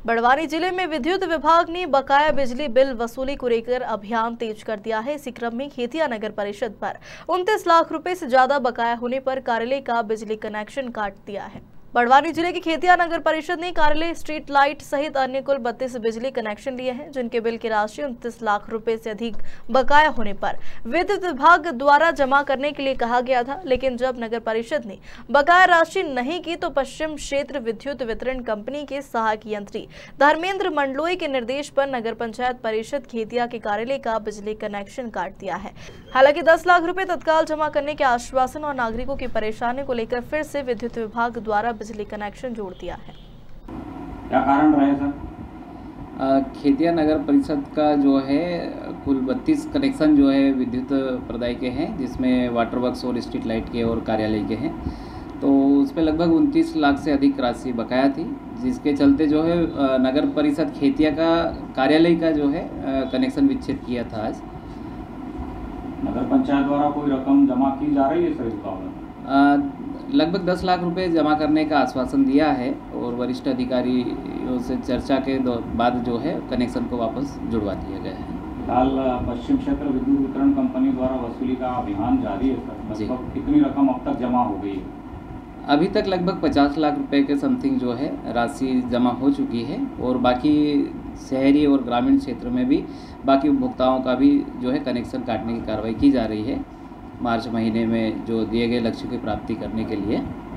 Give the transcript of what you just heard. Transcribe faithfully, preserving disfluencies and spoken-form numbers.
बड़वानी जिले में विद्युत विभाग ने बकाया बिजली बिल वसूली को लेकर अभियान तेज कर दिया है। इसी क्रम में खेतिया नगर परिषद पर उनतीस लाख रुपए से ज्यादा बकाया होने पर कार्यालय का बिजली कनेक्शन काट दिया है। बड़वानी जिले की खेतिया नगर परिषद ने कार्यालय, स्ट्रीट लाइट सहित अन्य कुल बत्तीस बिजली कनेक्शन लिए हैं, जिनके बिल की राशि उनतीस लाख रुपए से अधिक बकाया होने पर विद्युत विभाग द्वारा जमा करने के लिए कहा गया था। लेकिन जब नगर परिषद ने बकाया राशि नहीं की तो पश्चिम क्षेत्र विद्युत वितरण कंपनी के सहायक यंत्री धर्मेंद्र मंडलोई के निर्देश पर नगर पंचायत परिषद खेतिया के कार्यालय का बिजली कनेक्शन काट दिया है। हालांकि दस लाख रुपए तत्काल जमा करने के आश्वासन और नागरिकों की परेशानी को लेकर फिर से विद्युत विभाग द्वारा बिजली कनेक्शन जोड़ दिया है। क्या कारण रहे सर? खेतिया नगर परिषद का जो है कुल बत्तीस कनेक्शन जो है विद्युत प्रदाय के हैं, जिसमें वाटर वर्क्स और स्ट्रीट लाइट के और कार्यालय के हैं। तो उसमें लगभग उनतीस लाख से अधिक राशि बकाया थी, जिसके चलते जो है नगर परिषद खेतिया का कार्यालय का जो है कनेक्शन विच्छेद किया था। आज नगर पंचायत द्वारा कोई रकम जमा की जा रही है सर? इस लगभग दस लाख रुपए जमा करने का आश्वासन दिया है और वरिष्ठ अधिकारियों से चर्चा के बाद जो है कनेक्शन को वापस जुड़वा दिया गया है। फिलहाल पश्चिम क्षेत्र विद्युत वितरण कंपनी द्वारा वसूली का अभियान जारी है सर। लगभग कितनी रकम अब तक जमा हो गई है? अभी तक लगभग पचास लाख रुपए के समथिंग जो है राशि जमा हो चुकी है और बाकी शहरी और ग्रामीण क्षेत्र में भी बाकी उपभोक्ताओं का भी जो है कनेक्शन काटने की कार्रवाई की जा रही है, मार्च महीने में जो दिए गए लक्ष्य की प्राप्ति करने के लिए।